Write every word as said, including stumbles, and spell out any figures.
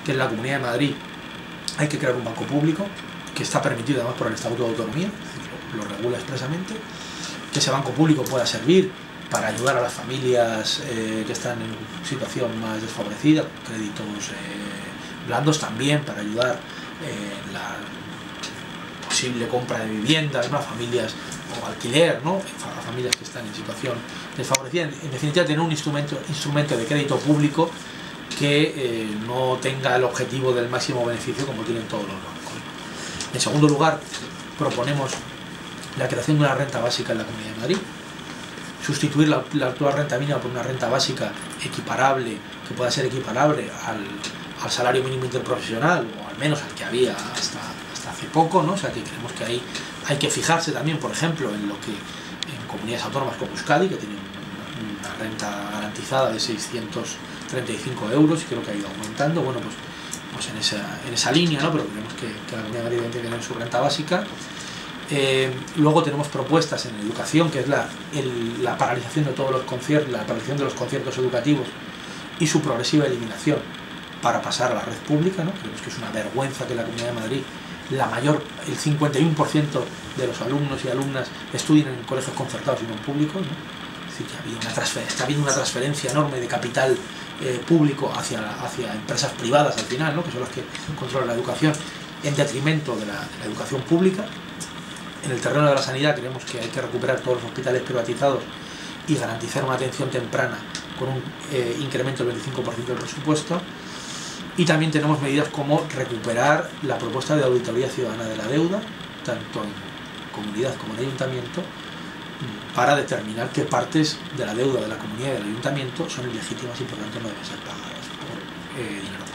que en la Comunidad de Madrid hay que crear un banco público, que está permitido además por el Estatuto de Autonomía, es decir, lo, lo regula expresamente, que ese banco público pueda servir para ayudar a las familias eh, que están en situación más desfavorecida, créditos eh, blandos, también para ayudar en eh, la posible compra de viviendas, ¿no?, a familias, o alquiler, ¿no?, a familias que están en situación desfavorecida. En definitiva, tener un instrumento, instrumento de crédito público que eh, no tenga el objetivo del máximo beneficio como tienen todos los bancos. En segundo lugar, proponemos la creación de una renta básica en la Comunidad de Madrid, sustituir la, la actual renta mínima por una renta básica equiparable, que pueda ser equiparable al, al salario mínimo interprofesional, o al menos al que había hasta, hasta hace poco, ¿no? O sea que creemos que ahí hay que fijarse también, por ejemplo, en lo que en comunidades autónomas como Euskadi, que tienen una, una renta garantizada de seiscientos treinta y cinco euros, y creo que ha ido aumentando, bueno, pues, pues en, esa, en esa línea, ¿no? Pero creemos que, que la Comunidad de Madrid debe tener su renta básica. Eh, luego tenemos propuestas en educación, que es la, el, la paralización de todos los conciertos, la paralización de los conciertos educativos y su progresiva eliminación para pasar a la red pública, ¿no? Creemos que es una vergüenza que la Comunidad de Madrid, la mayor, el cincuenta y uno por ciento de los alumnos y alumnas estudien en colegios concertados y no en públicos, ¿no? Es decir, que había una transfer, está habiendo una transferencia enorme de capital eh, público hacia, hacia empresas privadas al final, ¿no?, que son las que controlan la educación, en detrimento de la, de la educación pública. En el terreno de la sanidad creemos que hay que recuperar todos los hospitales privatizados y garantizar una atención temprana con un eh, incremento del veinticinco por ciento del presupuesto. Y también tenemos medidas como recuperar la propuesta de auditoría ciudadana de la deuda, tanto en comunidad como en ayuntamiento, para determinar qué partes de la deuda de la comunidad y del ayuntamiento son ilegítimas y por tanto no deben ser pagadas por eh, dinero público.